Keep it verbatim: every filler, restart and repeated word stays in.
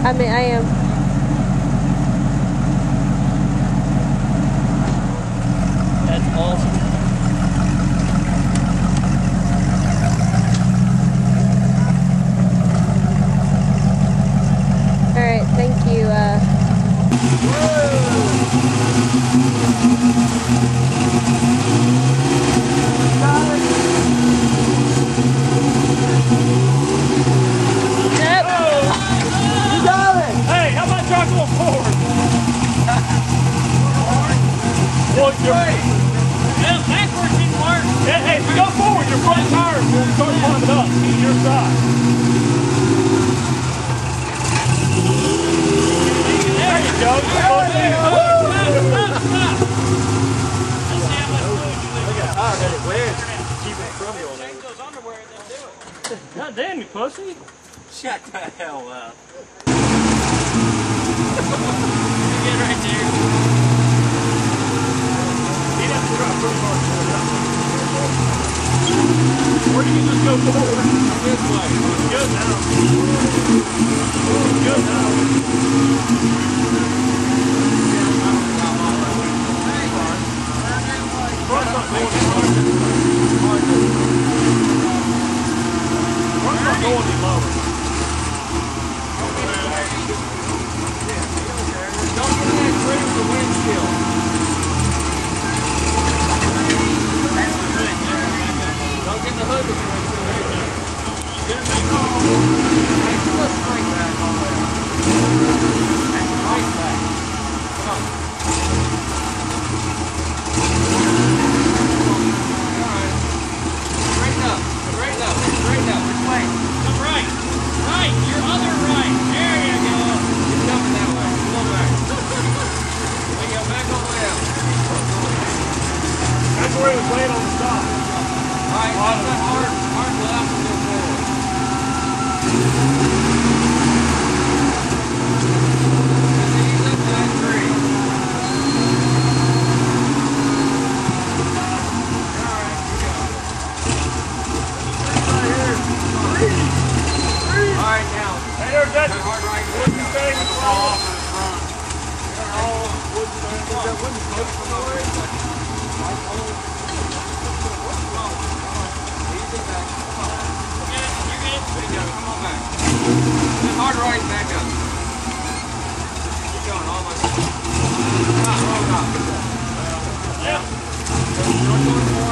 I mean, I am. That's awesome. All right, thank you. Uh... Yep. You got it. Hey, how about y'all going forward? Well, you're yeah, backwards didn't work. Hey, hey, if you go forward, your front tires will start climbing up to your side. There you go. You're supposed to be. Stop, stop, stop. Let's see how much fluid you leave. Look at how hard it wears. Keep it from you on there. Take those underwear and then do it. God damn, you pussy. Shut the hell up. Get right there. He doesn't try pretty hard to pull it up. Or you can just go forward. This way. It's good now. It's good now. Front's not going any lower. Front's not going any lower. Don't get that tree with the windshield. That's the hood. Don't get the hood with the windshield. There you go. Get it back on. Hey, do a straight back on there. That's a right back. Come on. Alright. Straighten up. Straighten up. Straighten up. Which way? Come right. Right. Your other right. There you go. You're coming that way. Come on back. There you go. Back all the way out. That's where it was laying on the stop. Alright, that's that hard, hard left and go forward. And then you lift that tree. Alright, you go. Right here. Alright, now. Hey, there's that hard right wooden thing. All off in the front. All wooden thing. Is that wooden post from the way? Come on back. Then hard right back up. Keep going all the way. Stop, hold on. Yeah.